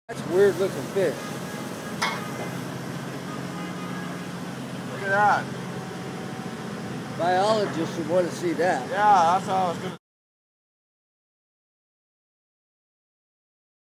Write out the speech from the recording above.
That's a weird looking fish. Look at that. Biologists would want to see that. Yeah, that's what I was going to